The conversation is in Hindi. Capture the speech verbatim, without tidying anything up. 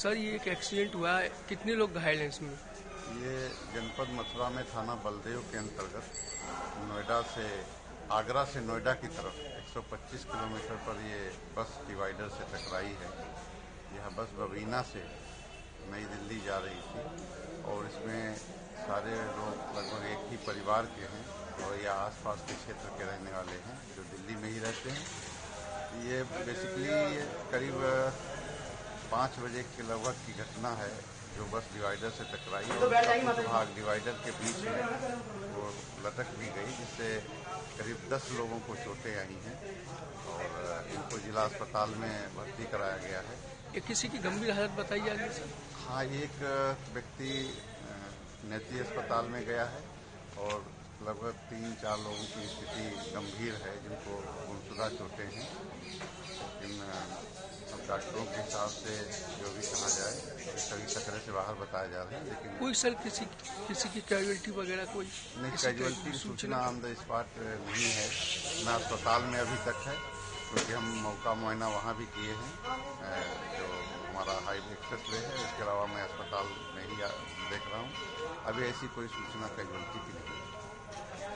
सर, ये एक एक्सीडेंट हुआ है, कितने लोग घायल हैं इसमें? ये जनपद मथुरा में थाना बलदेव के अंतर्गत नोएडा से आगरा से नोएडा की तरफ एक सौ पच्चीस किलोमीटर पर ये बस डिवाइडर से टकराई है। यह बस बबीना से नई दिल्ली जा रही थी और इसमें सारे लोग लगभग एक ही परिवार के हैं और या आसपास के क्षेत्र के रहने वाले हैं जो दिल्ली में ही रहते हैं। ये बेसिकली करीब पाँच बजे के लगभग की घटना है जो बस डिवाइडर से टकराई और कुछ भाग डिवाइडर के बीच में वो लटक भी गई, जिससे करीब दस लोगों को चोटें आई हैं और इनको जिला अस्पताल में भर्ती कराया गया है। ये किसी की गंभीर हालत बताई जा रही है सर? हाँ, एक व्यक्ति नेती अस्पताल में गया है और लगभग तीन चार लोगों की स्थिति गंभीर है जिनको गुमशुदा चोटें हैं। लेकिन अब डॉक्टरों के हिसाब से जो भी कहा जाए सभी खतरे से बाहर बताए जा रहे हैं। लेकिन कोई सर किसी किसी की कैजुअल्टी वगैरह कोई नहीं, कैजुअल्टी की सूचना ऑन द स्पॉट नहीं है ना अस्पताल में अभी तक है, क्योंकि हम मौका मुआयना वहाँ भी किए हैं जो हमारा हाईवे एक्सप्रेस वे है। इसके अलावा मैं अस्पताल में ही देख रहा हूँ। अभी ऐसी कोई सूचना कैजुअल्टी की नहीं है।